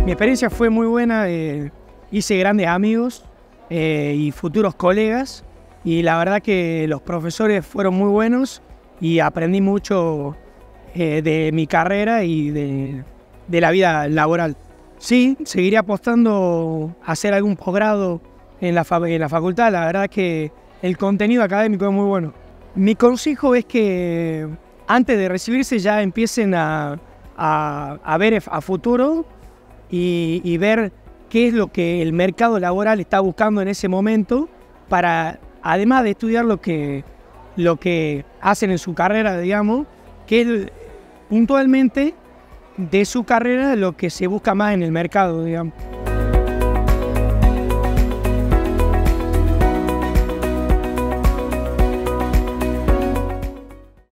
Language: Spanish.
Mi experiencia fue muy buena, hice grandes amigos y futuros colegas, y la verdad que los profesores fueron muy buenos y aprendí mucho de mi carrera y de la vida laboral. Sí, seguiría apostando a hacer algún posgrado en la facultad. La verdad que el contenido académico es muy bueno. Mi consejo es que antes de recibirse ya empiecen a ver a futuro y ver qué es lo que el mercado laboral está buscando en ese momento, para, además de estudiar lo que hacen en su carrera, digamos, que es puntualmente de su carrera lo que se busca más en el mercado, digamos.